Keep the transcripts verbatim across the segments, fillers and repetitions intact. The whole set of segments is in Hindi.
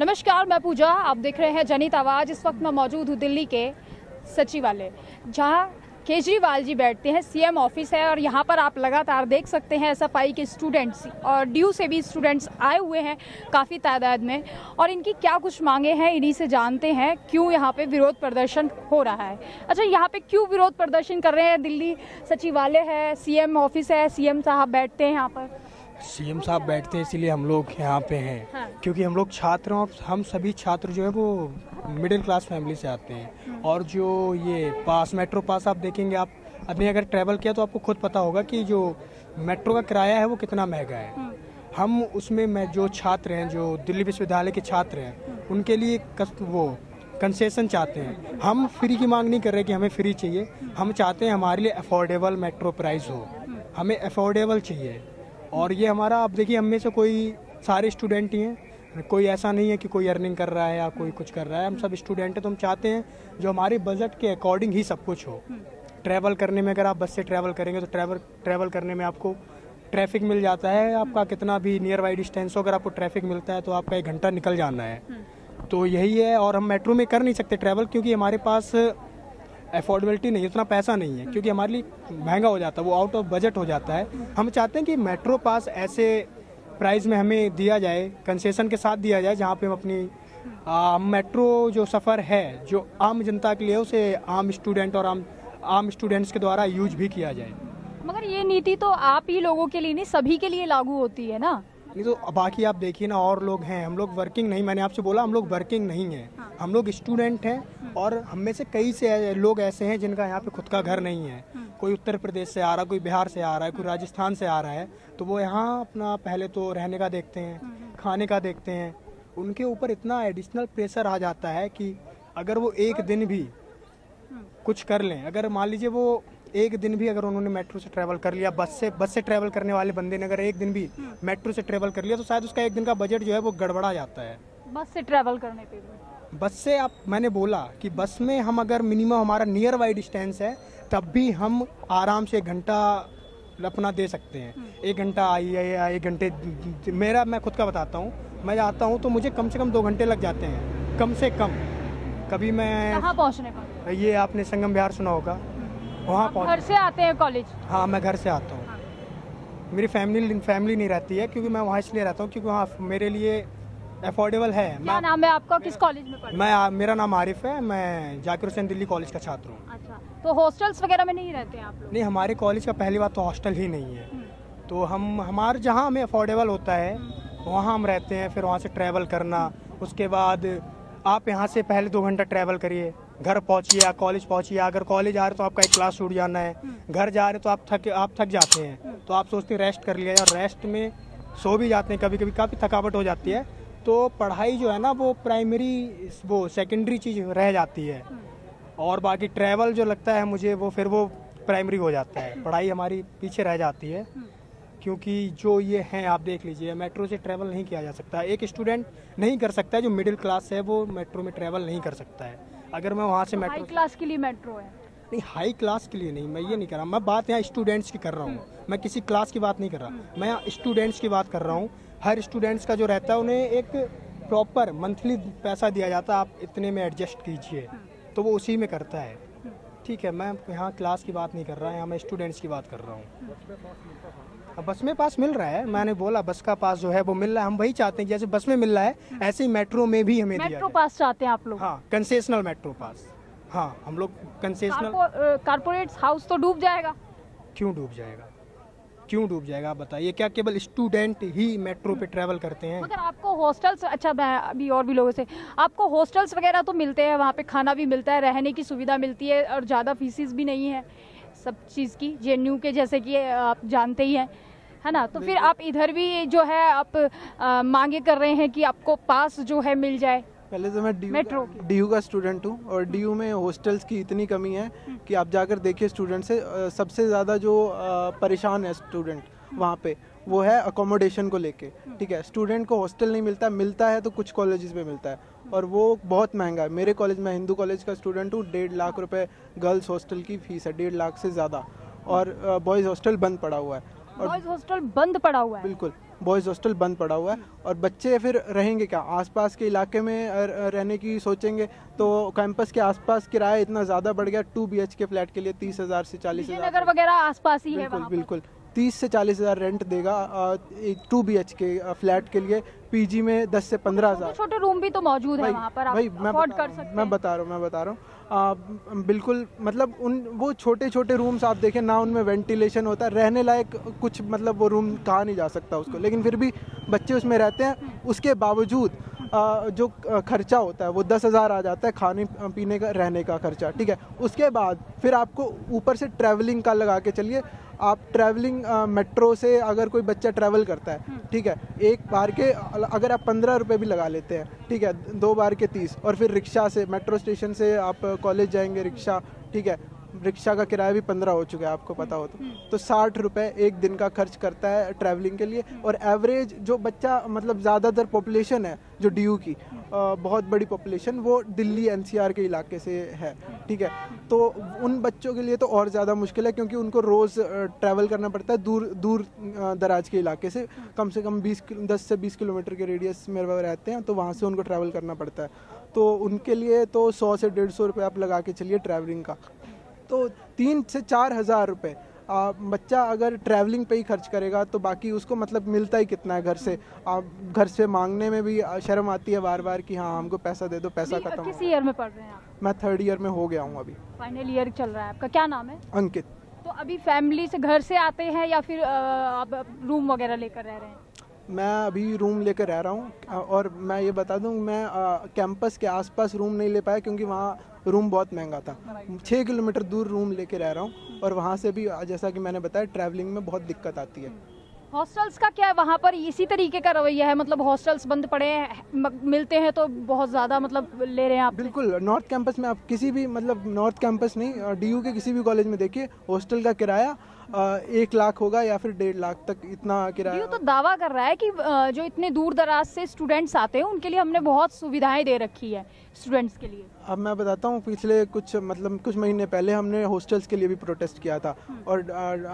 नमस्कार, मैं पूजा। आप देख रहे हैं जनित आवाज। इस वक्त मैं मौजूद हूँ दिल्ली के सचिवालय, जहाँ केजरीवाल जी बैठते हैं। सीएम ऑफिस है और यहाँ पर आप लगातार देख सकते हैं एसएफआई के स्टूडेंट्स और ड्यू से भी स्टूडेंट्स आए हुए हैं काफ़ी तादाद में, और इनकी क्या कुछ मांगे हैं इन्हीं से जानते हैं क्यों यहाँ पे विरोध प्रदर्शन हो रहा है। अच्छा, यहाँ पे क्यों विरोध प्रदर्शन कर रहे हैं? दिल्ली सचिवालय है, सीएम ऑफिस है, सीएम साहब बैठते हैं यहाँ पर। सीएम साहब बैठते हैं इसीलिए हम लोग यहाँ पे हैं। हाँ। क्योंकि हम लोग छात्र हैं और हम सभी छात्र जो है वो मिडिल क्लास फैमिली से आते हैं। और जो ये पास मेट्रो पास आप देखेंगे, आप अभी अगर ट्रैवल किया तो आपको खुद पता होगा कि जो मेट्रो का किराया है वो कितना महंगा है। हम उसमें मैं जो छात्र हैं, जो दिल्ली विश्वविद्यालय के छात्र हैं, उनके लिए कस, वो कंसेशन चाहते हैं। हम फ्री की मांग नहीं कर रहे कि हमें फ्री चाहिए, हम चाहते हैं हमारे लिए अफोर्डेबल मेट्रो प्राइस हो, हमें अफोर्डेबल चाहिए। और ये हमारा, आप देखिए, हम में से कोई सारे स्टूडेंट ही हैं, कोई ऐसा नहीं है कि कोई अर्निंग कर रहा है या कोई कुछ कर रहा है। हम सब स्टूडेंट हैं, तो हम चाहते हैं जो हमारे बजट के अकॉर्डिंग ही सब कुछ हो। ट्रैवल करने में, अगर आप बस से ट्रैवल करेंगे तो ट्रैवल ट्रैवल करने में आपको ट्रैफिक मिल जाता है। आपका कितना भी नियर बाई डिस्टेंस हो, अगर आपको ट्रैफिक मिलता है तो आपका एक घंटा निकल जाना है। तो यही है। और हम मेट्रो में कर नहीं सकते ट्रैवल, क्योंकि हमारे पास अफोर्डेबिलिटी नहीं है, उतना पैसा नहीं है, क्योंकि हमारे लिए महंगा हो जाता है, वो आउट ऑफ बजट हो जाता है। हम चाहते हैं कि मेट्रो पास ऐसे प्राइस में हमें दिया जाए, कंसेशन के साथ दिया जाए, जहाँ पे हम अपनी आ, मेट्रो जो सफ़र है जो आम जनता के लिए, उसे आम स्टूडेंट और आम आम स्टूडेंट्स के द्वारा यूज भी किया जाए। मगर ये नीति तो आप ही लोगों के लिए नहीं, सभी के लिए लागू होती है ना। नहीं तो बाकी आप देखिए ना, और लोग हैं, हम लोग वर्किंग नहीं, मैंने आपसे बोला हम लोग वर्किंग नहीं हैं। हाँ। हम लोग स्टूडेंट हैं और हम में से कई से लोग ऐसे हैं जिनका यहाँ पे खुद का घर नहीं है। कोई उत्तर प्रदेश से आ रहा है, कोई बिहार से आ रहा है, कोई राजस्थान से आ रहा है, तो वो यहाँ अपना पहले तो रहने का देखते हैं, खाने का देखते हैं। उनके ऊपर इतना एडिशनल प्रेशर आ जाता है कि अगर वो एक दिन भी कुछ कर लें, अगर मान लीजिए वो एक दिन भी अगर उन्होंने मेट्रो से ट्रैवल कर लिया, बस से बस से ट्रैवल करने वाले बंदे ने अगर एक दिन भी मेट्रो से ट्रैवल कर लिया, तो शायद उसका एक दिन का बजट जो है वो गड़बड़ा जाता है। बस से ट्रैवल करने पे भी, बस से आप, मैंने बोला कि बस में हम अगर मिनिमम हमारा नियर बाई डिस्टेंस है, तब भी हम आराम से एक घंटा अपना दे सकते हैं। एक घंटा आइए या एक घंटे, मेरा मैं खुद का बताता हूँ, मैं जाता हूँ तो मुझे कम से कम दो घंटे लग जाते हैं, कम से कम। कभी मैं कहाँ पहुँचने पर? ये आपने संगम विहार सुना होगा, वहाँ पहुँच। घर से आते हैं कॉलेज? हाँ, मैं घर से आता हूँ। हाँ। मेरी फैमिली फैमिली नहीं रहती है, क्योंकि मैं वहाँ इसलिए रहता हूँ क्योंकि वहाँ मेरे लिए अफोर्डेबल है। क्या नाम है आपका? किस कॉलेज में पढ़ते? मैं, मेरा नाम आरिफ है, मैं जाकिर हुसैन दिल्ली कॉलेज का छात्र हूँ। अच्छा, तो हॉस्टल्स वगैरह में नहीं रहते हैं आप लोग? नहीं, हमारे कॉलेज का पहली बात तो हॉस्टल ही नहीं है। तो हम हमारे जहाँ हमें अफोर्डेबल होता है वहाँ हम रहते हैं। फिर वहाँ से ट्रैवल करना, उसके बाद आप यहाँ से पहले दो घंटा ट्रैवल करिए, घर पहुँचिए या कॉलेज पहुँचिए। अगर कॉलेज आ रहे तो आपका एक क्लास छूट जाना है, घर जा रहे तो आप थक आप थक जाते हैं, तो आप सोचते हैं रेस्ट कर लिया, और रेस्ट में सो भी जाते हैं कभी कभी, काफ़ी थकावट हो जाती है। तो पढ़ाई जो है ना वो प्राइमरी, वो सेकेंडरी चीज़ रह जाती है, और बाकी ट्रैवल जो लगता है मुझे वो फिर वो प्राइमरी हो जाता है। पढ़ाई हमारी पीछे रह जाती है, क्योंकि जो ये हैं, आप देख लीजिए, मेट्रो से ट्रैवल नहीं किया जा सकता। एक स्टूडेंट नहीं कर सकता है, जो मिडिल क्लास है वो मेट्रो में ट्रैवल नहीं कर सकता है। अगर मैं वहाँ से मेट्रो, हाई क्लास के लिए मेट्रो है? नहीं, हाई क्लास के लिए नहीं, मैं ये नहीं कर रहा, मैं बात यहाँ स्टूडेंट्स की कर रहा हूँ। मैं किसी क्लास की बात नहीं कर रहा, मैं यहाँ स्टूडेंट्स की बात कर रहा हूँ। हर स्टूडेंट्स का जो रहता है, उन्हें एक प्रॉपर मंथली पैसा दिया जाता है, आप इतने में एडजस्ट कीजिए, तो वो उसी में करता है। ठीक है, मैं यहाँ क्लास की बात नहीं कर रहा, यहाँ मैं स्टूडेंट्स की बात कर रहा हूँ। बस में पास मिल रहा है, मैंने बोला बस का पास जो है वो मिल रहा है। हम वही चाहते हैं, जैसे बस में मिल रहा है ऐसे ही मेट्रो में भी हमें दिया मेट्रो पास चाहते हैं आप लोग? हाँ, कंसेशनल मेट्रो पास। हाँ, हम लोग कंसेशनल। कारपोरेट हाउस तो डूब जाएगा। क्यों डूब जाएगा? क्यों डूब जाएगा आप बताइए? क्या केवल स्टूडेंट ही मेट्रो पे ट्रैवल करते हैं? मगर आपको हॉस्टल्स, अच्छा मैं अभी और भी लोगों से, आपको हॉस्टल्स वगैरह तो मिलते हैं, वहाँ पे खाना भी मिलता है, रहने की सुविधा मिलती है, और ज़्यादा फीसिस भी नहीं है सब चीज़ की, जेएनयू के जैसे कि आप जानते ही हैं, है ना। तो फिर आप इधर भी जो है आप आ, मांगे कर रहे हैं कि आपको पास जो है मिल जाए। पहले तो मैं मेट्रो डीयू का स्टूडेंट हूँ, और डीयू में हॉस्टल्स की इतनी कमी है कि आप जाकर देखिए, स्टूडेंट से सबसे ज़्यादा जो परेशान है स्टूडेंट वहाँ पे, वो है अकोमोडेशन को लेके। ठीक है, स्टूडेंट को हॉस्टल नहीं मिलता, मिलता है तो कुछ कॉलेजेस में मिलता है, और वो बहुत महंगा है। मेरे कॉलेज में, हिंदू कॉलेज का स्टूडेंट हूँ, डेढ़ लाख रुपए गर्ल्स हॉस्टल की फीस है, डेढ़ लाख से ज़्यादा, और बॉयज़ हॉस्टल बंद पड़ा हुआ है। बॉयज हॉस्टल बंद पड़ा हुआ है? बिल्कुल, बॉयज़ हॉस्टल बंद पड़ा हुआ है, और बच्चे फिर रहेंगे क्या? आसपास के इलाके में रहने की सोचेंगे तो कैंपस के आसपास किराया इतना ज़्यादा बढ़ गया, two B H K flat के लिए तीस हज़ार से चालीस हज़ार नगर वगैरह आसपास ही है बिल्कुल वहाँ पर। बिल्कुल तीस से चालीस हज़ार रेंट देगा एक two B H K flat के लिए। पीजी में दस से पंद्रह हज़ार छोटे रूम भी तो मौजूद है वहाँ पर, आप भाई मैं अफोर्ड बता कर रहा हूँ सकते मैं हैं। बता रहा हूँ मैं बता रहा हूँ बिल्कुल, मतलब उन वो छोटे छोटे रूम्स आप देखें ना, उनमें वेंटिलेशन होता है, रहने लायक कुछ मतलब वो रूम कहा नहीं जा सकता उसको, लेकिन फिर भी बच्चे उसमें रहते हैं। उसके बावजूद आ, जो खर्चा होता है वो दस हज़ार आ जाता है, खाने पीने का, रहने का खर्चा, ठीक है। उसके बाद फिर आपको ऊपर से ट्रैवलिंग का लगा के चलिए, आप ट्रैवलिंग मेट्रो से अगर कोई बच्चा ट्रैवल करता है, ठीक है, एक बार के अगर आप पंद्रह रुपये भी लगा लेते हैं, ठीक है, दो बार के तीस, और फिर रिक्शा से मेट्रो स्टेशन से आप कॉलेज जाएंगे रिक्शा, ठीक है, रिक्शा का किराया भी पंद्रह हो चुका है आपको पता हो तो तो साठ रुपए एक दिन का खर्च करता है ट्रैवलिंग के लिए। और एवरेज जो बच्चा, मतलब ज़्यादातर पॉपुलेशन है जो डीयू की, आ, बहुत बड़ी पॉपुलेशन वो दिल्ली एनसीआर के इलाके से है, ठीक है, तो उन बच्चों के लिए तो और ज़्यादा मुश्किल है, क्योंकि उनको रोज़ ट्रैवल करना पड़ता है दूर दूर दराज के इलाके से, कम से कम बीस दस से बीस किलोमीटर के रेडियस में वो रहते हैं, तो वहाँ से उनको ट्रैवल करना पड़ता है। तो उनके लिए तो सौ से डेढ़ सौ रुपये आप लगा के चलिए ट्रैवलिंग का, तो तीन से चार हज़ार रुपये बच्चा अगर ट्रैवलिंग पे ही खर्च करेगा तो बाकी उसको मतलब मिलता ही कितना है घर से। आप घर से मांगने में भी शर्म आती है बार बार कि हाँ हमको पैसा दे दो, पैसा खत्म। किस ईयर में पढ़ रहे हैं आप? मैं थर्ड ईयर में हो गया हूँ अभी, फाइनल ईयर चल रहा है आपका। क्या नाम है? अंकित। तो अभी फैमिली से घर से आते हैं या फिर आप रूम वगैरह लेकर रह रहे हैं? मैं अभी रूम लेकर रह रहा हूँ, और मैं ये बता दूँ मैं कैंपस के आसपास रूम नहीं ले पाया क्योंकि वहाँ रूम बहुत महंगा था। छः किलोमीटर दूर रूम लेके रह रहा हूँ, और वहाँ से भी जैसा कि मैंने बताया ट्रैवलिंग में बहुत दिक्कत आती है। हॉस्टल्स का क्या है वहाँ पर? इसी तरीके का रवैया है, मतलब हॉस्टल्स बंद पड़े हैं, मिलते हैं तो बहुत ज़्यादा मतलब ले रहे हैं आप? बिल्कुल, नॉर्थ कैंपस में आप किसी भी, मतलब नॉर्थ कैंपस नहीं, डीयू के किसी भी कॉलेज में देखिए हॉस्टल का किराया एक लाख होगा या फिर डेढ़ लाख तक, इतना किराया। डीयू तो दावा कर रहा है कि जो इतने दूर दराज से स्टूडेंट्स आते हैं उनके लिए हमने बहुत सुविधाएं दे रखी है स्टूडेंट्स के लिए। अब मैं बताता हूँ, पिछले कुछ मतलब कुछ महीने पहले हमने हॉस्टल्स के लिए भी प्रोटेस्ट किया था, और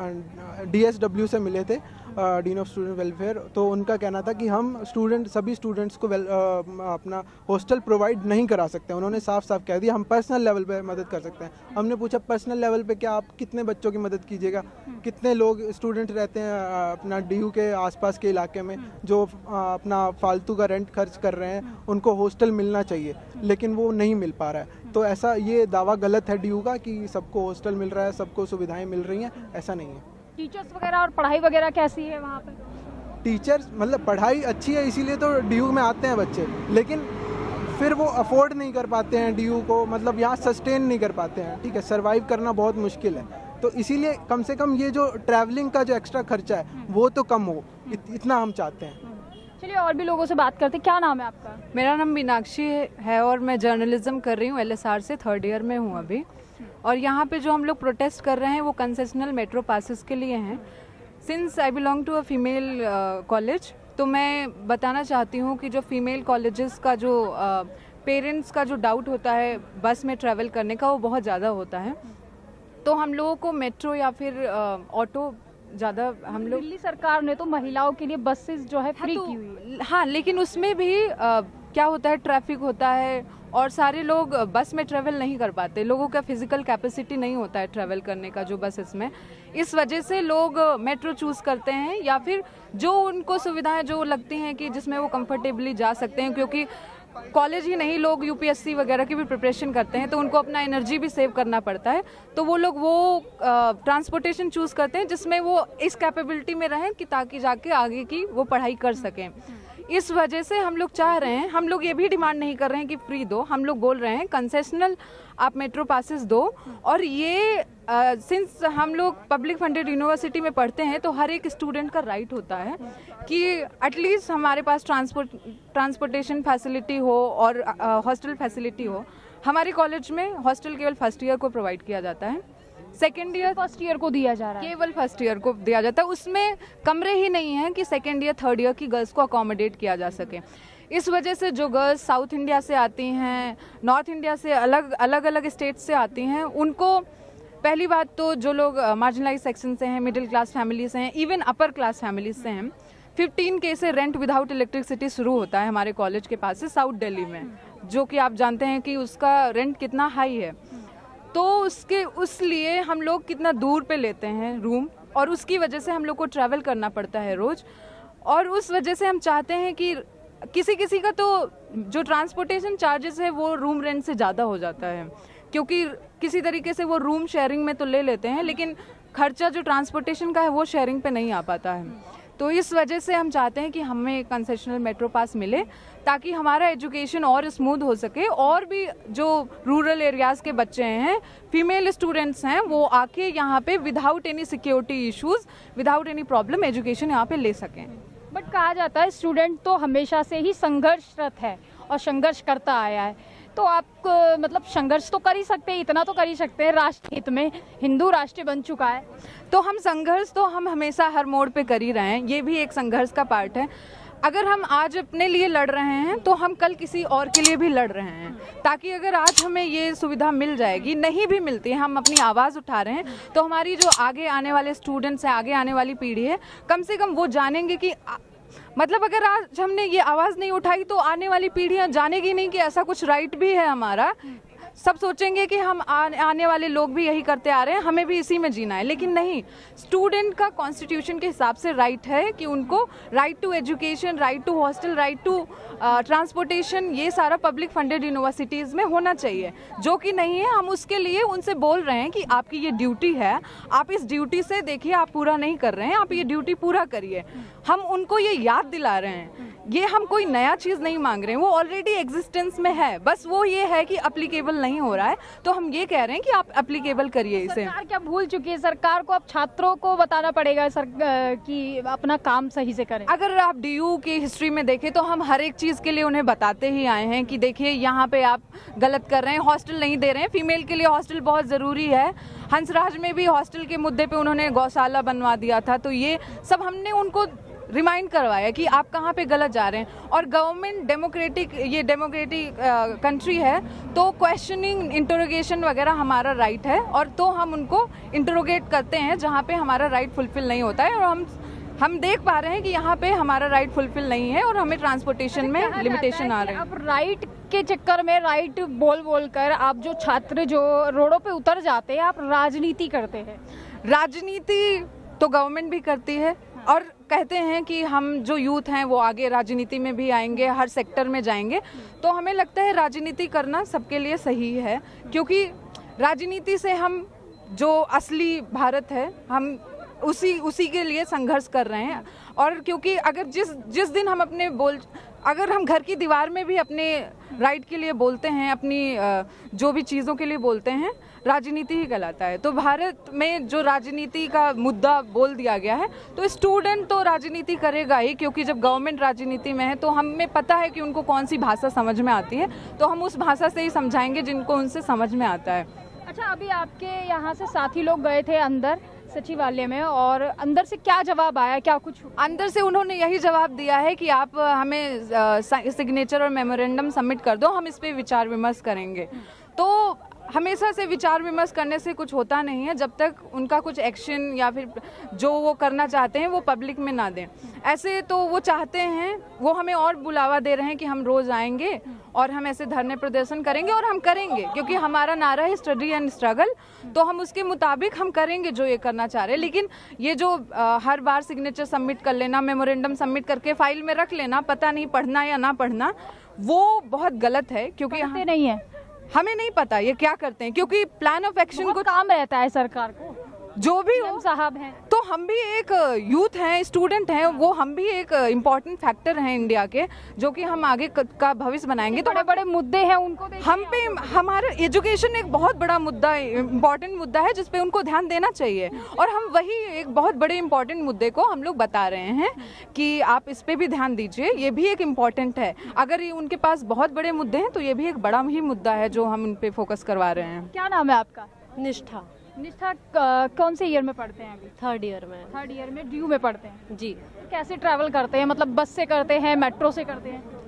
डीएसडब्ल्यू से मिले थे, डीन ऑफ स्टूडेंट वेलफेयर, तो उनका कहना था कि हम स्टूडेंट सभी स्टूडेंट्स को वेल, आ, अपना हॉस्टल प्रोवाइड नहीं करा सकते। उन्होंने साफ साफ कह दिया हम पर्सनल लेवल पे मदद कर सकते हैं। हमने पूछा पर्सनल लेवल पे क्या, आप कितने बच्चों की मदद कीजिएगा, कितने लोग स्टूडेंट रहते हैं अपना डीयू के आसपास के इलाके में जो अपना फालतू का रेंट खर्च कर रहे हैं, उनको हॉस्टल मिलना चाहिए, लेकिन वो नहीं मिल पा रहा है। तो ऐसा ये दावा गलत है डीयू का कि सबको हॉस्टल मिल रहा है, सबको सुविधाएं मिल रही हैं, ऐसा नहीं है। टीचर्स वगैरह और पढ़ाई वगैरह कैसी है वहाँ पे? टीचर्स मतलब पढ़ाई अच्छी है, इसीलिए तो डीयू में आते हैं बच्चे, लेकिन फिर वो अफोर्ड नहीं कर पाते हैं डीयू को, मतलब यहाँ सस्टेन नहीं कर पाते हैं, ठीक है, सर्वाइव करना बहुत मुश्किल है। तो इसीलिए कम से कम ये जो ट्रैवलिंग का जो एक्स्ट्रा खर्चा है वो तो कम हो, इत, इतना हम चाहते हैं। चलिए और भी लोगों से बात करते हैं। क्या नाम है आपका? मेरा नाम मीनाक्षी है और मैं जर्नलिज्म कर रही हूँ, एलएसआर से, थर्ड ईयर में हूँ अभी। और यहाँ पे जो हम लोग प्रोटेस्ट कर रहे हैं वो कंसेशनल मेट्रो पासेस के लिए हैं। Since I belong to a female college, तो मैं बताना चाहती हूँ कि जो फीमेल कॉलेजेस का जो पेरेंट्स uh, का जो डाउट होता है बस में ट्रैवल करने का, वो बहुत ज़्यादा होता है। तो हम लोगों को मेट्रो या फिर ऑटो ज़्यादा, हम लोग, दिल्ली सरकार ने तो महिलाओं के लिए बसेस जो है फ्री हाँ, की हुई है। हाँ, लेकिन उसमें भी आ, क्या होता है, ट्रैफिक होता है और सारे लोग बस में ट्रैवल नहीं कर पाते, लोगों का फिजिकल कैपेसिटी नहीं होता है ट्रैवल करने का जो बसेस में। इस वजह से लोग मेट्रो चूज़ करते हैं या फिर जो उनको सुविधाएं जो लगती हैं कि जिसमें वो कंफर्टेबली जा सकते हैं, क्योंकि कॉलेज ही नहीं, लोग यूपीएससी वगैरह की भी प्रिपरेशन करते हैं, तो उनको अपना एनर्जी भी सेव करना पड़ता है। तो वो लोग वो ट्रांसपोर्टेशन चूज़ करते हैं जिसमें वो इस कैपेबिलिटी में रहें कि ताकि जाके आगे की वो पढ़ाई कर सकें। इस वजह से हम लोग चाह रहे हैं, हम लोग ये भी डिमांड नहीं कर रहे हैं कि फ्री दो, हम लोग बोल रहे हैं कंसेशनल आप मेट्रो पासेस दो। और ये सिंस uh, हम लोग पब्लिक फंडेड यूनिवर्सिटी में पढ़ते हैं तो हर एक स्टूडेंट का राइट होता है कि एटलीस्ट हमारे पास ट्रांसपोर्ट ट्रांसपोर्टेशन फैसिलिटी हो और हॉस्टल uh, फैसिलिटी हो। हमारे कॉलेज में हॉस्टल केवल फर्स्ट ईयर को प्रोवाइड किया जाता है, सेकेंड ईयर फर्स्ट ईयर को दिया जा रहा है, केवल फर्स्ट ईयर को दिया जाता है। उसमें कमरे ही नहीं हैं कि सेकेंड ईयर थर्ड ईयर की गर्ल्स को अकोमोडेट किया जा सके। इस वजह से जो गर्ल्स साउथ इंडिया से आती हैं, नॉर्थ इंडिया से, अलग अलग अलग स्टेट से आती हैं, उनको पहली बात तो जो लोग मार्जिनलाइज सेक्शन से हैं, मिडिल क्लास फैमिली से हैं, इवन अपर क्लास फैमिली से हैं, फिफ्टीन के से रेंट विदाउट इलेक्ट्रिसिटी शुरू होता है हमारे कॉलेज के पास से साउथ दिल्ली में, जो कि आप जानते हैं कि उसका रेंट कितना हाई है। तो उसके उस लिए हम लोग कितना दूर पे लेते हैं रूम, और उसकी वजह से हम लोग को ट्रैवल करना पड़ता है रोज़। और उस वजह से हम चाहते हैं कि किसी किसी का तो जो ट्रांसपोर्टेशन चार्जेस है वो रूम रेंट से ज़्यादा हो जाता है, क्योंकि किसी तरीके से वो रूम शेयरिंग में तो ले लेते हैं, लेकिन खर्चा जो ट्रांसपोर्टेशन का है वो शेयरिंग पे नहीं आ पाता है। तो इस वजह से हम चाहते हैं कि हमें कंसेशनल मेट्रो पास मिले, ताकि हमारा एजुकेशन और स्मूथ हो सके, और भी जो रूरल एरियाज़ के बच्चे हैं, फीमेल स्टूडेंट्स हैं, वो आके यहाँ पे without any security issues, without any problem education यहाँ पे ले सकें। बट कहा जाता है स्टूडेंट तो हमेशा से ही संघर्षरत है और संघर्ष करता आया है, तो आप मतलब संघर्ष तो कर ही सकते हैं, इतना तो कर ही सकते हैं, राष्ट्र हित में हिंदू राष्ट्र बन चुका है, तो हम संघर्ष तो हम हमेशा हर मोड़ पे कर ही रहे हैं, ये भी एक संघर्ष का पार्ट है। अगर हम आज अपने लिए लड़ रहे हैं तो हम कल किसी और के लिए भी लड़ रहे हैं, ताकि अगर आज हमें ये सुविधा मिल जाएगी, नहीं भी मिलती है, हम अपनी आवाज़ उठा रहे हैं, तो हमारी जो आगे आने वाले स्टूडेंट्स हैं, आगे आने वाली पीढ़ी है, कम से कम वो जानेंगे कि मतलब अगर आज हमने ये आवाज़ नहीं उठाई तो आने वाली पीढ़ियां जानेगी नहीं कि ऐसा कुछ राइट भी है हमारा। सब सोचेंगे कि हम आ, आने वाले लोग भी यही करते आ रहे हैं, हमें भी इसी में जीना है, लेकिन नहीं। स्टूडेंट का कॉन्स्टिट्यूशन के हिसाब से राइट है कि उनको right to education, right to hostel, right to transportation, ये सारा पब्लिक फंडेड यूनिवर्सिटीज़ में होना चाहिए, जो कि नहीं है। हम उसके लिए उनसे बोल रहे हैं कि आपकी ये ड्यूटी है, आप इस ड्यूटी से देखिए आप पूरा नहीं कर रहे हैं, आप ये ड्यूटी पूरा करिए। हम उनको ये याद दिला रहे हैं, ये हम कोई नया चीज़ नहीं मांग रहे हैं, वो ऑलरेडी एग्जिस्टेंस में है, बस वो ये है कि अप्लीकेबल नहीं हो रहा है, तो हम ये कह रहे हैं कि आप अप्लीकेबल करिए इसे। सरकार क्या भूल चुकी है? सरकार को अब छात्रों को बताना पड़ेगा सर कि अपना काम सही से करें। अगर आप डीयू की हिस्ट्री में देखें तो हम हर एक चीज़ के लिए उन्हें बताते ही आए हैं कि देखिए यहाँ पे आप गलत कर रहे हैं, हॉस्टल नहीं दे रहे हैं, फीमेल के लिए हॉस्टल बहुत ज़रूरी है। हंसराज में भी हॉस्टल के मुद्दे पे उन्होंने गौशाला बनवा दिया था, तो ये सब हमने उनको रिमाइंड करवाया कि आप कहाँ पे गलत जा रहे हैं। और गवर्नमेंट डेमोक्रेटिक, ये डेमोक्रेटिक कंट्री है, तो क्वेश्चनिंग, इंटरोगेशन वगैरह हमारा राइट है, और तो हम उनको इंटरोगेट करते हैं जहाँ पे हमारा राइट फुलफिल नहीं होता है। और हम हम देख पा रहे हैं कि यहाँ पे हमारा राइट फुलफिल नहीं है और हमें ट्रांसपोर्टेशन में लिमिटेशन आ रहे हैं। अब राइट के चक्कर में, राइट बोल बोल कर आप जो छात्र जो रोडों पे उतर जाते हैं, आप राजनीति करते हैं। राजनीति तो गवर्नमेंट भी करती है, और कहते हैं कि हम जो यूथ हैं वो आगे राजनीति में भी आएंगे, हर सेक्टर में जाएंगे। तो हमें लगता है राजनीति करना सबके लिए सही है, क्योंकि राजनीति से हम जो असली भारत है, हम उसी उसी के लिए संघर्ष कर रहे हैं। और क्योंकि अगर जिस जिस दिन हम अपने बोल अगर हम घर की दीवार में भी अपने राइट के लिए बोलते हैं, अपनी जो भी चीज़ों के लिए बोलते हैं, राजनीति ही कहलाता है। तो भारत में जो राजनीति का मुद्दा बोल दिया गया है, तो स्टूडेंट तो राजनीति करेगा ही, क्योंकि जब गवर्नमेंट राजनीति में है तो हमें पता है कि उनको कौन सी भाषा समझ में आती है, तो हम उस भाषा से ही समझाएंगे जिनको उनसे समझ में आता है। अच्छा, अभी आपके यहाँ से साथी लोग गए थे अंदर सचिवालय में, और अंदर से क्या जवाब आया, क्या कुछ? अंदर से उन्होंने यही जवाब दिया है कि आप हमें सिग्नेचर और मेमोरेंडम सबमिट कर दो, हम इस पे विचार विमर्श करेंगे। तो हमेशा से विचार विमर्श करने से कुछ होता नहीं है, जब तक उनका कुछ एक्शन या फिर जो वो करना चाहते हैं वो पब्लिक में ना दें। ऐसे तो वो चाहते हैं, वो हमें और बुलावा दे रहे हैं कि हम रोज़ आएंगे और हम ऐसे धरने प्रदर्शन करेंगे, और हम करेंगे क्योंकि हमारा नारा है स्टडी एंड स्ट्रगल, तो हम उसके मुताबिक हम करेंगे जो ये करना चाह रहे हैं। लेकिन ये जो आ, हर बार सिग्नेचर सबमिट कर लेना, मेमोरेंडम सबमिट करके फाइल में रख लेना, पता नहीं पढ़ना या ना पढ़ना, वो बहुत गलत है। क्योंकि यहाँ नहीं है, हमें नहीं पता ये क्या करते हैं, क्योंकि प्लान ऑफ एक्शन को काम रहता है सरकार को, जो भी हो साहब हैं, तो हम भी एक यूथ हैं, स्टूडेंट हैं, वो हम भी एक इम्पोर्टेंट फैक्टर हैं इंडिया के, जो कि हम आगे का भविष्य बनाएंगे। तो बड़े बड़े मुद्दे हैं, उनको हम पे हमारा एजुकेशन एक बहुत बड़ा मुद्दा, इम्पोर्टेंट मुद्दा है जिस पे उनको ध्यान देना चाहिए, और हम वही एक बहुत बड़े इम्पोर्टेंट मुद्दे को हम लोग बता रहे हैं कि आप इस पे भी ध्यान दीजिए, ये भी एक इम्पोर्टेंट है। अगर ये उनके पास बहुत बड़े मुद्दे हैं तो ये भी एक बड़ा ही मुद्दा है जो हम उन पे फोकस करवा रहे हैं। क्या नाम है आपका? निष्ठा। निष्ठा, कौन से ईयर में पढ़ते हैं अभी? थर्ड ईयर में। थर्ड ईयर में ड्यू में पढ़ते हैं जी। कैसे ट्रैवल करते हैं, मतलब बस से करते हैं, मेट्रो से करते हैं?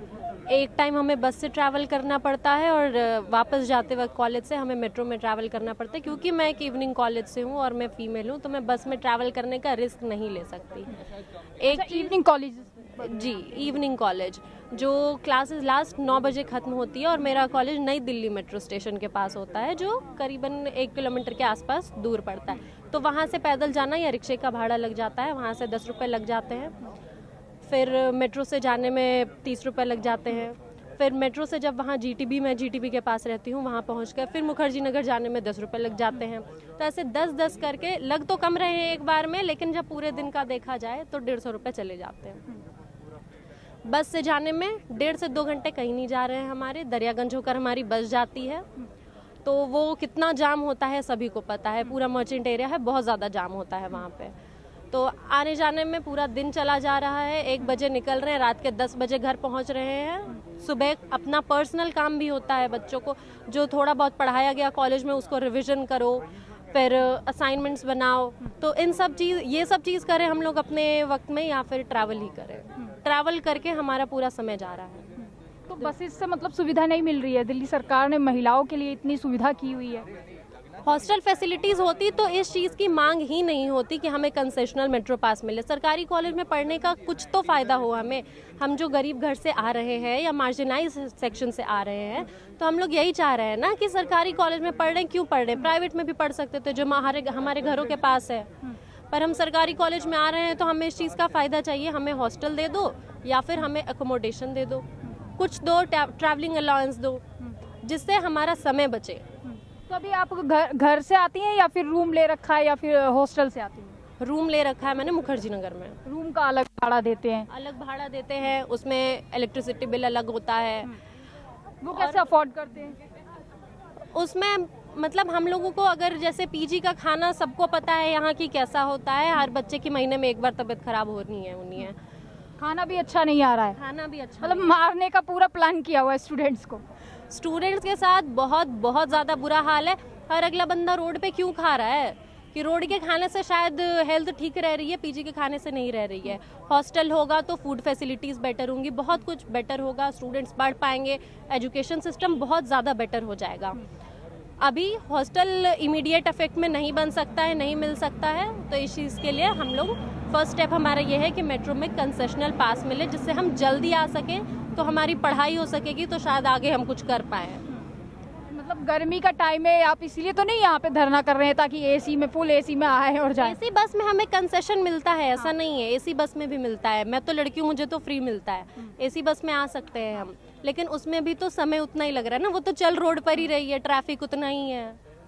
एक टाइम हमें बस से ट्रैवल करना पड़ता है और वापस जाते वक्त कॉलेज से हमें मेट्रो में ट्रैवल करना पड़ता है, क्योंकि मैं एक इवनिंग कॉलेज से हूँ और मैं फीमेल हूँ, तो मैं बस में ट्रैवल करने का रिस्क नहीं ले सकती। एक इवनिंग कॉलेज, जी इवनिंग कॉलेज, जो क्लासेस लास्ट नौ बजे ख़त्म होती है, और मेरा कॉलेज नई दिल्ली मेट्रो स्टेशन के पास होता है, जो करीबन एक किलोमीटर के आसपास दूर पड़ता है। तो वहाँ से पैदल जाना या रिक्शे का भाड़ा लग जाता है, वहाँ से दस रुपये लग जाते हैं। फिर मेट्रो से जाने में तीस रुपये लग जाते हैं। फिर मेट्रो से जब वहाँ जीटीबी, मैं जीटीबी के पास रहती हूँ, वहाँ पहुँच कर फिर मुखर्जी नगर जाने में दस रुपये लग जाते हैं। तो ऐसे दस दस करके लग तो कम रहे हैं एक बार में, लेकिन जब पूरे दिन का देखा जाए तो डेढ़ सौ रुपये चले जाते हैं। बस से जाने में डेढ़ से दो घंटे कहीं नहीं जा रहे हैं हमारे, दरियागंज होकर हमारी बस जाती है, तो वो कितना जाम होता है सभी को पता है। पूरा मर्चेंट एरिया है, बहुत ज़्यादा जाम होता है वहाँ पे। तो आने जाने में पूरा दिन चला जा रहा है। एक बजे निकल रहे हैं, रात के दस बजे घर पहुँच रहे हैं। सुबह अपना पर्सनल काम भी होता है, बच्चों को जो थोड़ा बहुत पढ़ाया गया कॉलेज में उसको रिविज़न करो, फिर असाइनमेंट्स बनाओ। तो इन सब चीज़ ये सब चीज़ करें हम लोग अपने वक्त में, या फिर ट्रैवल ही करें। ट्रैवल करके हमारा पूरा समय जा रहा है। तो बसेस से मतलब सुविधा नहीं मिल रही है? दिल्ली सरकार ने महिलाओं के लिए इतनी सुविधा की हुई है। हॉस्टल फैसिलिटीज़ होती तो इस चीज़ की मांग ही नहीं होती कि हमें कंसेशनल मेट्रो पास मिले। सरकारी कॉलेज में पढ़ने का कुछ तो फ़ायदा हो हमें, हम जो गरीब घर से आ रहे हैं या मार्जिनाइज सेक्शन से आ रहे हैं, तो हम लोग यही चाह रहे हैं ना कि सरकारी कॉलेज में पढ़ रहे हैं, क्यों पढ़ रहे हैं? प्राइवेट में भी पढ़ सकते थे जो हमारे हमारे घरों के पास है, पर हम सरकारी कॉलेज में आ रहे हैं, तो हमें इस चीज़ का फ़ायदा चाहिए। हमें हॉस्टल दे दो या फिर हमें अकोमोडेशन दे दो, कुछ दो, ट्रैवलिंग अलाउंस दो, जिससे हमारा समय बचे। तो अभी आप घर घर से आती हैं या फिर रूम ले रखा है या फिर हॉस्टल से आती हैं? रूम ले रखा है मैंने मुखर्जी नगर में। रूम का अलग भाड़ा देते हैं? अलग भाड़ा देते हैं, उसमें इलेक्ट्रिसिटी बिल अलग होता है। वो कैसे अफोर्ड करते हैं? उसमें मतलब हम लोगों को, अगर जैसे पीजी का खाना सबको पता है यहाँ की कैसा होता है, हर बच्चे की महीने में एक बार तबीयत खराब होनी है उन्हीं है। खाना भी अच्छा नहीं आ रहा है? खाना भी अच्छा मतलब मारने का पूरा प्लान किया हुआ है स्टूडेंट्स को। स्टूडेंट्स के साथ बहुत बहुत ज़्यादा बुरा हाल है। हर अगला बंदा रोड पे क्यों खा रहा है कि रोड के खाने से शायद हेल्थ ठीक रह रही है, पीजी के खाने से नहीं रह रही है। हॉस्टल होगा तो फूड फैसिलिटीज़ बेटर होंगी, बहुत कुछ बेटर होगा, स्टूडेंट्स पढ़ पाएंगे, एजुकेशन सिस्टम बहुत ज़्यादा बेटर हो जाएगा। अभी हॉस्टल इमीडिएट इफेक्ट में नहीं बन सकता है, नहीं मिल सकता है, तो इस चीज़ के लिए हम लोग फर्स्ट स्टेप हमारा ये है कि मेट्रो में कंसेशनल पास मिले, जिससे हम जल्दी आ सकें, तो हमारी पढ़ाई हो सकेगी, तो शायद आगे हम कुछ कर पाएँ। मतलब गर्मी का टाइम है, आप इसीलिए तो नहीं यहाँ पे धरना कर रहे हैं ताकि एसी में, फुल एसी में आए और जाए? एसी बस में हमें कंसेशन मिलता है, ऐसा नहीं है। एसी बस में भी मिलता है, मैं तो लड़की हूँ, मुझे तो फ्री मिलता है। एसी बस में आ सकते हैं हम, लेकिन उसमें भी तो समय उतना ही लग रहा है ना, वो तो चल रोड पर ही रही है, ट्रैफिक उतना ही है।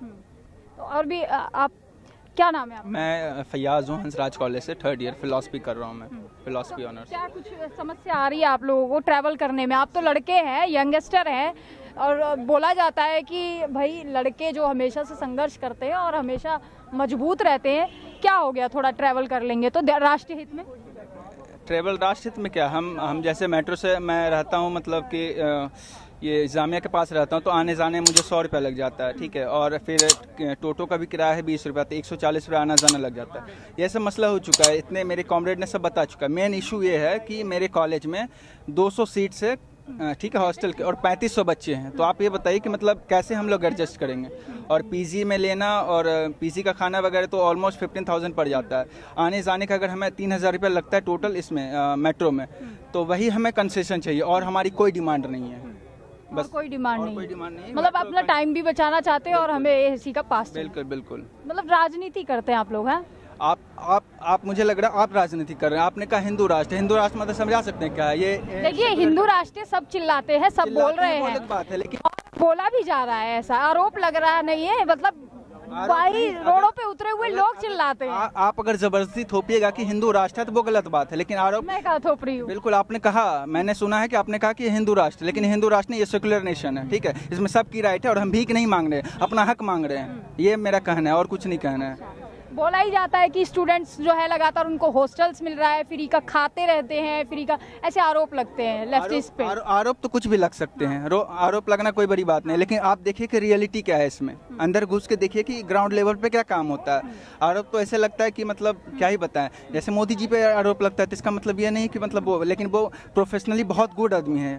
तो और भी आप, क्या नाम है आपका? मैं फैयाज हूँ, हंसराज कॉलेज से थर्ड ईयर फिलॉसफी कर रहा हूँ मैं, फिलॉसफी ऑनर्स। क्या कुछ समस्या आ रही है आप लोगों को ट्रैवल करने में? आप तो लड़के हैं, यंगस्टर हैं, और बोला जाता है कि भाई लड़के जो हमेशा से संघर्ष करते हैं और हमेशा मजबूत रहते हैं, क्या हो गया थोड़ा ट्रैवल कर लेंगे तो राष्ट्रीय हित में? ट्रैवल राष्ट्रीय हित में क्या, हम हम जैसे मेट्रो से मैं रहता हूँ, मतलब कि ये जामिया के पास रहता हूँ, तो आने जाने मुझे सौ रुपये लग जाता है, ठीक है, और फिर टोटो का भी किराया है बीस रुपये, तो एक सौ चालीस रुपये आना जाना लग जाता है। ये सब मसला हो चुका है, इतने मेरे कॉमरेड ने सब बता चुका है। मेन इशू ये है कि मेरे कॉलेज में दो सौ सीट से, ठीक है, हॉस्टल के, और पैंतीस सौ बच्चे हैं, तो आप ये बताइए कि मतलब कैसे हम लोग एडजस्ट करेंगे। और पीजी में लेना और पीजी का खाना वगैरह तो ऑलमोस्ट फिफ्टीन थाउजेंड पड़ जाता है। आने जाने का अगर हमें तीन हज़ार रुपये लगता है टोटल इसमें आ, मेट्रो में, तो वही हमें कंसेशन चाहिए, और हमारी कोई डिमांड नहीं है। बस कोई डिमांड नहीं, कोई डिमांड नहीं, मतलब अपना टाइम भी बचाना चाहते हैं और हमें एसी का पास। बिल्कुल बिल्कुल, मतलब राजनीति करते हैं आप लोग? हैं आप आप आप मुझे लग रहा है आप राजनीति कर रहे हैं। आपने कहा हिंदू राष्ट्र, हिंदू राष्ट्र मतलब समझा सकते हैं क्या है ये? देखिए, हिंदू राष्ट्र सब चिल्लाते हैं, सब बोल रहे हैं, अलग बात है, लेकिन बोला भी जा रहा है, ऐसा आरोप लग रहा नहीं है, मतलब भाई रोडों पे उतरे हुए लोग चिल्लाते हैं। आ, आप अगर जबरदस्ती थोपिएगा कि हिंदू राष्ट्र है तो वो गलत बात है, लेकिन आरोप मैं कहा थोप रही हूँ? बिल्कुल, आपने कहा, मैंने सुना है कि आपने कहा कि हिंदू राष्ट्र, लेकिन हिंदू राष्ट्र नहीं, ये सेकुलर नेशन है, ठीक है, इसमें सबकी राइट है, और हम भीख नहीं मांग रहे, अपना हक मांग रहे हैं, ये मेरा कहना है, और कुछ नहीं कहना है। बोला ही जाता है कि स्टूडेंट्स जो है लगातार उनको हॉस्टल्स मिल रहा है, फ्री का खाते रहते हैं, फ्री का, ऐसे आरोप लगते हैं लेफ्टिस्ट पे। आरोप, आरोप तो कुछ भी लग सकते हैं, आरोप लगना कोई बड़ी बात नहीं, लेकिन आप देखिए कि रियलिटी क्या है इसमें, अंदर घुस के देखिए कि ग्राउंड लेवल पे क्या काम होता है। आरोप तो ऐसे लगता है कि मतलब क्या ही बताएं, जैसे मोदी जी पे आरोप लगता है, तो इसका मतलब ये नहीं कि मतलब वो, लेकिन वो प्रोफेशनली बहुत गुड आदमी है,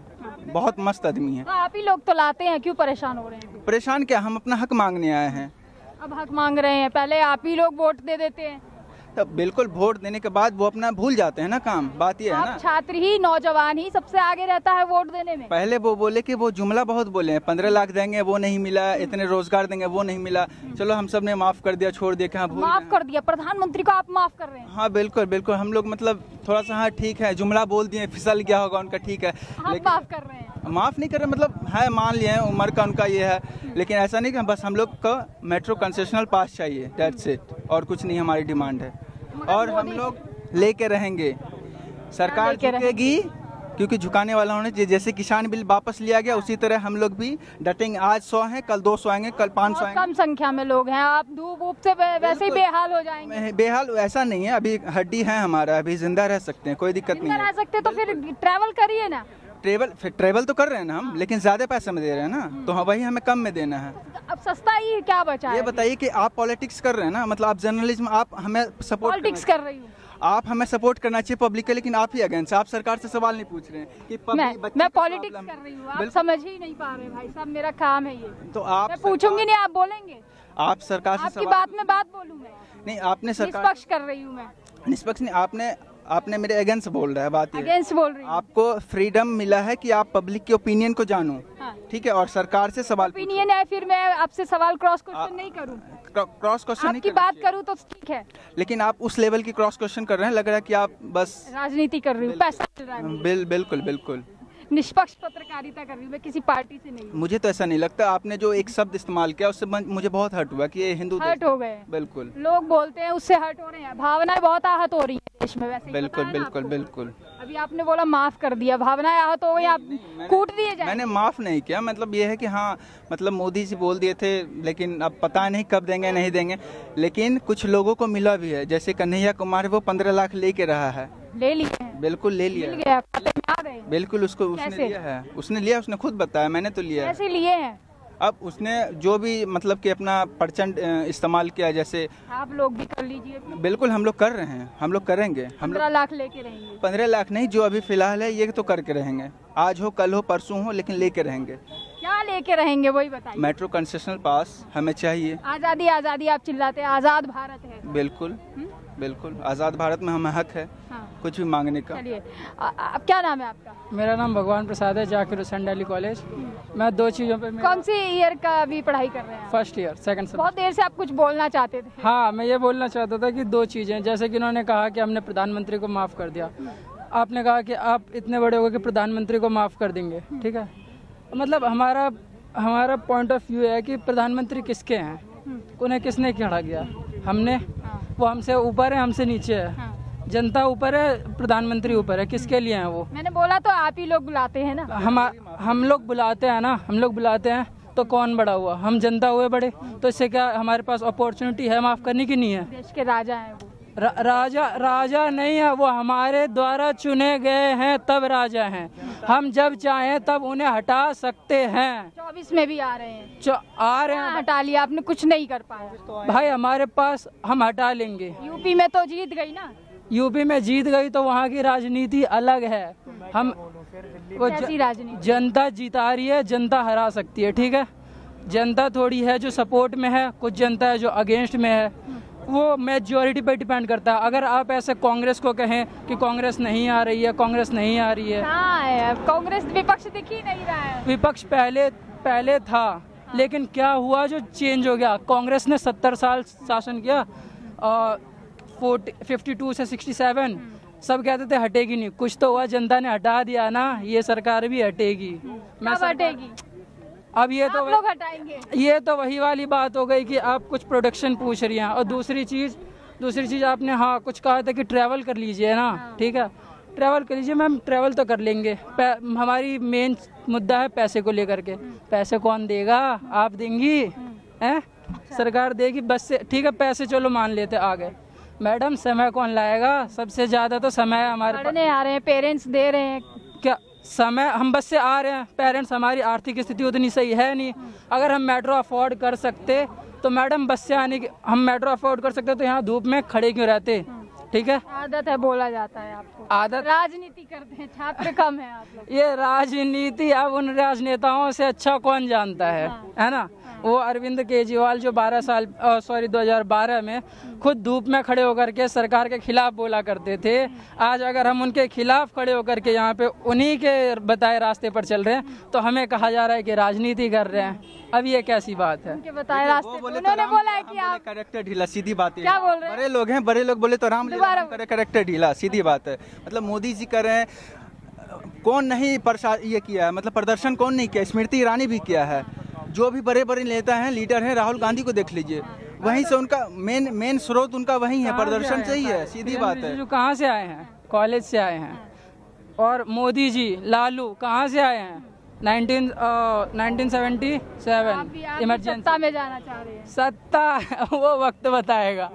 बहुत मस्त आदमी है। तो आप ही लोग तो लाते हैं, क्यों परेशान हो रहे हैं? परेशान क्या, हम अपना हक मांगने आए हैं। अब हक मांग रहे हैं, पहले आप ही लोग वोट दे देते हैं। तब बिल्कुल वोट देने के बाद वो अपना भूल जाते हैं ना काम, बात ये है आप ना। छात्र ही, नौजवान ही सबसे आगे रहता है वोट देने में। पहले वो बोले कि वो जुमला बहुत बोले हैं, पंद्रह लाख देंगे वो नहीं मिला, इतने रोजगार देंगे वो नहीं मिला। चलो हम सब ने माफ कर दिया, छोड़ दिया कि हाँ भूल माफ कर दिया, प्रधानमंत्री को आप माफ कर रहे हैं। हाँ बिल्कुल बिल्कुल, हम लोग मतलब थोड़ा सा हाँ ठीक है, जुमला बोल दिए, फिसल गया होगा उनका, ठीक है, हम माफ कर रहे हैं। माफ नहीं कर रहे, मतलब है मान लिए हैं, उम्र का उनका ये है, लेकिन ऐसा नहीं कि बस हम लोग को मेट्रो कंसेशनल पास चाहिए, दैट्स इट, और कुछ नहीं हमारी डिमांड है। और हम लोग लेके रहेंगे, सरकार झुकेगी क्योंकि झुकाने वाला होने चाहिए। जैसे किसान बिल वापस लिया गया उसी तरह हम लोग भी डटेंगे। आज सौ हैं, कल दो सौ आएंगे, कल पाँच सौ आएंगे। कम संख्या में लोग हैं, आप धूप वूप से वैसे ही बेहाल हो जाएंगे। बेहाल ऐसा नहीं है, अभी हड्डी है हमारा, अभी जिंदा रह सकते हैं, कोई दिक्कत नहीं जिंदा है। रह सकते तो फिर ट्रैवल करिए ना। ट्रेवल ट्रेवल तो कर रहे हैं ना हम, लेकिन ज्यादा पैसे में दे रहे हैं ना, तो हाँ वही हमें कम में देना है। अब सस्ता ही क्या बचा है? ये बताइए कि आप पॉलिटिक्स कर रहे हैं ना, मतलब आप जर्नलिज्म, आप हमें सपोर्ट पॉलिटिक्स कर रही हूँ, आप हमें सपोर्ट करना चाहिए पब्लिक के, लेकिन आप ही अगेंस्ट, आप सरकार से सवाल नहीं पूछ रहे हैं कि मैं, बच्चे मैं का पॉलिटिक्स problem- कर रही हूँ, आप बिल्कुल। समझ ही नहीं पा रहे भाई साहब, मेरा काम है ये। तो आप मैं पूछूंगी नहीं, आप बोलेंगे, आप सरकार से आपकी सवाल बात में बात बोलूँ मैं, नहीं, आपने सरकार निष्पक्ष कर रही हूँ मैं, निष्पक्ष नहीं, आपने आपने मेरे अगेंस्ट बोल रहा है, बात ये है। अगेंस्ट बोल रही हूँ। आपको फ्रीडम मिला है कि आप पब्लिक के ओपिनियन को जानो, हाँ। ठीक है, और सरकार से सवाल पूछो। ओपिनियन है, फिर मैं आपसे सवाल क्रॉस क्वेश्चन नहीं करूँ, क्रॉस क्वेश्चन नहीं आपकी करना बात चाहिए। करूँ तो ठीक है। लेकिन आप उस लेवल की क्रॉस क्वेश्चन कर रहे हैं, लग रहा है कि आप बस राजनीति कर रही हूँ, पैसा मिल रहा है मुझे। बिल बिल्कुल बिल्कुल निष्पक्ष पत्रकारिता कर रही हूँ मैं, किसी पार्टी से नहीं। मुझे तो ऐसा नहीं लगता। आपने जो एक शब्द इस्तेमाल किया उससे मन- मुझे बहुत हर्ट हुआ कि ये हिंदू देश- हर्ट हो गए, बिल्कुल लोग बोलते हैं उससे हर्ट हो रहे हैं, भावनाएं बहुत आहत हो रही है देश में, वैसे ही बिल्कुल पता है ना बिल्कुल आपको? बिल्कुल। अभी आपने बोला माफ कर दिया, भावनाएं आहत हो गई, आप कूट दिए जाए। मैंने माफ नहीं किया, मतलब ये है कि हाँ, मतलब मोदी जी बोल दिए थे, लेकिन अब पता नहीं कब देंगे नहीं देंगे। लेकिन कुछ लोगों को मिला भी है, जैसे कन्हैया कुमार, वो पंद्रह लाख लेके रहा है। ले लिए हैं, बिल्कुल ले लिया मिल है। गया, खाते में आ गए। बिल्कुल उसको उसने कैसे? लिया है, उसने लिया, उसने खुद बताया, मैंने तो लिया है। कैसे लिए हैं? अब उसने जो भी मतलब कि अपना परसेंट इस्तेमाल किया, जैसे आप लोग भी कर लीजिए, बिल्कुल हम लोग कर रहे हैं, हम लोग करेंगे, हम पंद्रह लोग लाख लेके रहेंगे। पंद्रह लाख नहीं, जो अभी फिलहाल है ये तो करके रहेंगे, आज हो कल हो परसों हो, लेकिन लेके रहेंगे। क्या लेके रहेंगे वही बताइए। मेट्रो कंसेशनल पास हमें चाहिए। आजादी आजादी आप चिल्लाते हैं, आजाद भारत है। बिल्कुल बिल्कुल, आज़ाद भारत में हमें हक है हाँ। कुछ भी मांगने का। चलिए, आ- आ- क्या नाम है आपका? मेरा नाम भगवान प्रसाद है, जाकिर हुसैन दिल्ली कॉलेज। मैं दो चीज़ों पे कौन सी ईयर का अभी पढ़ाई कर रहे हैं आप? First year second semester. बहुत देर से आप कुछ बोलना चाहते थे। हाँ, मैं ये बोलना चाहता था कि दो चीज़ें, जैसे कि उन्होंने कहा कि हमने प्रधानमंत्री को माफ़ कर दिया, आपने कहा कि आप इतने बड़े हो गए कि प्रधानमंत्री को माफ़ कर देंगे, ठीक है। मतलब हमारा हमारा पॉइंट ऑफ व्यू है कि प्रधानमंत्री किसके हैं, उन्हें किसने खड़ा किया, हमने, वो हमसे ऊपर है हमसे नीचे है, जनता ऊपर है प्रधानमंत्री ऊपर है, किसके लिए हैं वो? मैंने बोला तो आप ही लोग बुलाते हैं ना। हम हम लोग बुलाते हैं ना, हम लोग बुलाते हैं तो कौन बड़ा हुआ, हम जनता हुए बड़े, तो इससे क्या हमारे पास अपॉर्चुनिटी है माफ़ करने की? नहीं है। देश के राजा हैं वो। रा, राजा राजा नहीं है वो, हमारे द्वारा चुने गए हैं तब राजा हैं, हम जब चाहें तब उन्हें हटा सकते हैं। चौबीस में भी आ रहे हैं, जो आ रहे हाँ, हैं हटा लिया आपने, कुछ नहीं कर पाया। भाई, हमारे पास, हम हटा लेंगे। यूपी में तो जीत गई ना। यूपी में जीत गई तो वहाँ की राजनीति अलग है, हम वो कैसी ज, राजनीति? जनता जिता रही है, जनता हरा सकती है, ठीक है। जनता थोड़ी है जो सपोर्ट में है, कुछ जनता है जो अगेंस्ट में है, वो मेजॉरिटी पे डिपेंड करता है। अगर आप ऐसे कांग्रेस को कहें कि कांग्रेस नहीं आ रही है, कांग्रेस नहीं आ रही है, कहाँ है अब? कांग्रेस विपक्ष दिख ही नहीं रहा है। विपक्ष पहले पहले था, लेकिन क्या हुआ जो चेंज हो गया, कांग्रेस ने सत्तर साल शासन किया, फोर्टी फिफ्टी टू से सिक्सटी सेवन, सब कहते थे हटेगी नहीं, कुछ तो हुआ, जनता ने हटा दिया ना, ये सरकार भी हटेगी। मैं कब हटेगी? अब ये तो आप लोग हटाएंगे। ये तो वही वाली बात हो गई कि आप कुछ प्रोडक्शन पूछ रही हैं, और दूसरी चीज़ दूसरी चीज़ आपने हाँ कुछ कहा था कि ट्रैवल कर लीजिए ना, ठीक है, ट्रैवल कर लीजिए मैम, ट्रैवल तो कर लेंगे, हमारी मेन मुद्दा है पैसे को लेकर के। पैसे कौन देगा? आप देंगी हैं? सरकार देगी बस से, ठीक है, पैसे चलो मान लेते आ गए, मैडम समय कौन लाएगा? सबसे ज़्यादा तो समय हमारे पास, पढ़ने आ रहे हैं, पेरेंट्स दे रहे हैं। क्या समय, हम बस से आ रहे हैं, पेरेंट्स, हमारी आर्थिक स्थिति उतनी सही है नहीं। अगर हम मेट्रो अफोर्ड कर सकते तो मैडम बस से आने की, हम मेट्रो अफोर्ड कर सकते तो यहाँ धूप में खड़े क्यों रहते? ठीक है। आदत है बोला जाता है आपको, आदत राजनीति करते हैं, छात्र कम है आप लोग। ये राजनीति अब उन राजनेताओं से अच्छा कौन जानता है, है ना। वो अरविंद केजरीवाल जो बारह साल सॉरी दो हज़ार बारह में खुद धूप में खड़े होकर के सरकार के खिलाफ बोला करते थे, आज अगर हम उनके खिलाफ खड़े होकर के यहाँ पे उन्हीं के बताए रास्ते पर चल रहे हैं तो हमें कहा जा रहा है कि राजनीति कर रहे हैं। अब ये कैसी बात है। उनके बताए रास्ते पर उन्होंने बोला है कि आप करेक्टर ढीला, सीधी बात है। क्या बोल रहे हैं? बड़े लोग हैं, बड़े लोग बोले तो राम दोबारा करे, करेक्टर ढीला, सीधी बात है। मतलब मोदी जी कर रहे हैं, कौन नहीं प्रशा ये किया है, मतलब प्रदर्शन कौन नहीं किया, स्मृति ईरानी भी किया है। जो भी बड़े बड़े नेता हैं, लीडर हैं, राहुल गांधी को देख लीजिए, वहीं से उनका मेन मेन स्रोत उनका वही है, प्रदर्शन से ही है, सीधी बात है। जो कहाँ से आए हैं, कॉलेज से आए हैं। और मोदी जी लालू कहाँ से आए हैं, nineteen nineteen seventy seven emergency. सत्ता में जाना चाह रहे हैं। सत्ता वो वक्त बताएगा।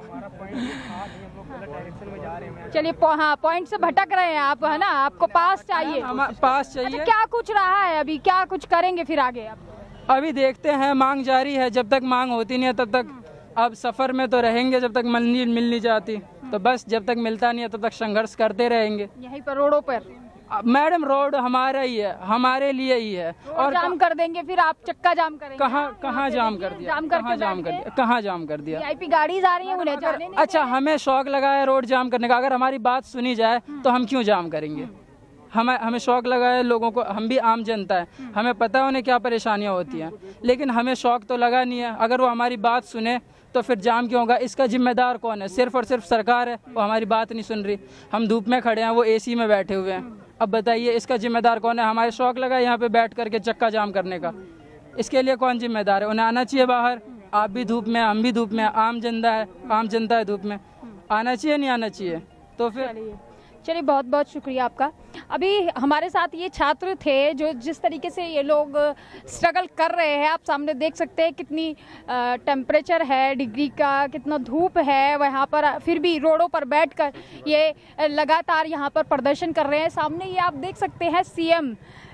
चलिए हाँ, पॉइंट से भटक रहे हैं आप, है ना। आपको पास चाहिए, पास चाहिए। अच्छा, क्या कुछ रहा है अभी, क्या कुछ करेंगे फिर आगे आप? अभी देखते हैं, मांग जारी है, जब तक मांग होती नहीं है तब तक अब सफर में तो रहेंगे, जब तक मिलनी मिल नहीं जाती तो बस, जब तक मिलता नहीं है तब तक संघर्ष करते रहेंगे यहीं पर रोडों पर। मैडम रोड हमारा ही है, हमारे लिए ही है। और जाम कर देंगे फिर आप, चक्का जाम करेंगे। कहाँ कहाँ जाम कर दिया, जाम कहाँ जाम कर दिया, कहाँ जाम कर दिया। वीआईपी गाड़ी आ रही है, उन्हें जाने नहीं। अच्छा, हमें शौक लगा है रोड जाम करने का, अगर हमारी बात सुनी जाए तो हम क्यों जाम करेंगे। हमें हमें शौक लगा है लोगों को, हम भी आम जनता है, हमें पता है उन्हें क्या परेशानियां होती हैं, लेकिन हमें शौक तो लगा नहीं है। अगर वो हमारी बात सुने तो फिर जाम क्यों होगा। इसका जिम्मेदार कौन है, सिर्फ और सिर्फ सरकार है, वो हमारी बात नहीं सुन रही। हम धूप में खड़े हैं, वो एसी में बैठे हुए हैं। अब बताइए इसका जिम्मेदार कौन है। हमारे शौक लगा है यहाँ पे बैठ करके चक्का जाम करने का, इसके लिए कौन जिम्मेदार है। उन्हें आना चाहिए बाहर, आप भी धूप में, हम भी धूप में, आम जनता है, आम जनता है धूप में, आना चाहिए नहीं आना चाहिए। तो फिर चलिए, बहुत बहुत शुक्रिया आपका। अभी हमारे साथ ये छात्र थे जो जिस तरीके से ये लोग स्ट्रगल कर रहे हैं, आप सामने देख सकते हैं कितनी टेम्परेचर है डिग्री का, कितना धूप है वहाँ पर, फिर भी रोडों पर बैठकर ये लगातार यहाँ पर प्रदर्शन कर रहे हैं। सामने ये आप देख सकते हैं सीएम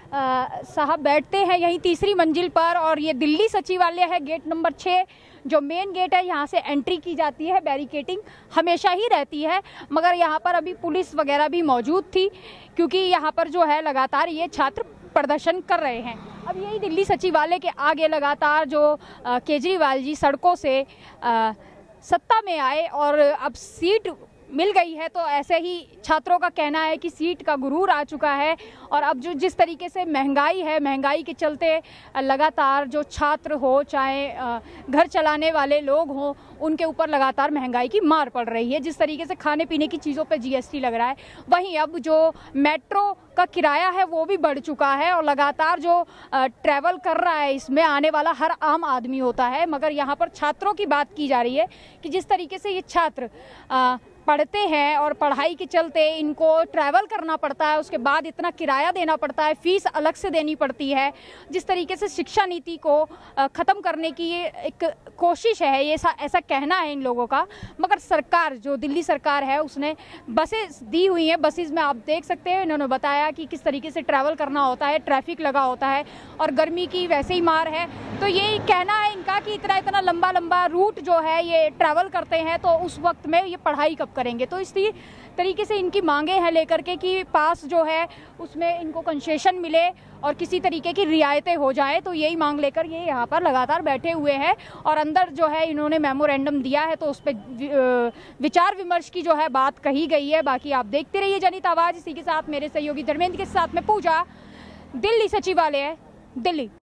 साहब बैठते हैं यहीं तीसरी मंजिल पर, और ये दिल्ली सचिवालय है, गेट नंबर छः जो मेन गेट है, यहाँ से एंट्री की जाती है। बैरिकेटिंग हमेशा ही रहती है, मगर यहाँ पर अभी पुलिस वगैरह भी मौजूद थी, क्योंकि यहाँ पर जो है लगातार ये छात्र प्रदर्शन कर रहे हैं। अब यही दिल्ली सचिवालय के आगे लगातार जो केजरीवाल जी सड़कों से आ, सत्ता में आए और अब सीट मिल गई है, तो ऐसे ही छात्रों का कहना है कि सीट का गुरूर आ चुका है। और अब जो जिस तरीके से महंगाई है, महंगाई के चलते लगातार जो छात्र हो, चाहे घर चलाने वाले लोग हों, उनके ऊपर लगातार महंगाई की मार पड़ रही है। जिस तरीके से खाने पीने की चीज़ों पे जीएसटी लग रहा है, वहीं अब जो मेट्रो का किराया है वो भी बढ़ चुका है, और लगातार जो ट्रैवल कर रहा है इसमें आने वाला हर आम आदमी होता है। मगर यहाँ पर छात्रों की बात की जा रही है कि जिस तरीके से ये छात्र आ, पढ़ते हैं और पढ़ाई के चलते इनको ट्रैवल करना पड़ता है, उसके बाद इतना किराया देना पड़ता है, फीस अलग से देनी पड़ती है। जिस तरीके से शिक्षा नीति को ख़त्म करने की ये एक कोशिश है, ये ऐसा ऐसा कहना है इन लोगों का। मगर सरकार, जो दिल्ली सरकार है, उसने बसेस दी हुई हैं। बसेस में आप देख सकते हैं, इन्होंने बताया कि किस तरीके से ट्रैवल करना होता है, ट्रैफिक लगा होता है और गर्मी की वैसे ही मार है। तो ये कहना है इनका कि इतना इतना लंबा लंबा रूट जो है ये ट्रैवल करते हैं, तो उस वक्त में ये पढ़ाई कब करेंगे। तो इसी तरीके से इनकी मांगे हैं लेकर के कि पास जो है उसमें इनको कंसेशन मिले और किसी तरीके की रियायतें हो जाए। तो यही मांग लेकर ये यहाँ पर लगातार बैठे हुए हैं, और अंदर जो है इन्होंने मेमोरेंडम दिया है, तो उस पर विचार विमर्श की जो है बात कही गई है। बाकी आप देखते रहिए जनित आवाज़। इसी के साथ मेरे सहयोगी धर्मेंद्र के साथ में पूजा, दिल्ली सचिवालय, दिल्ली।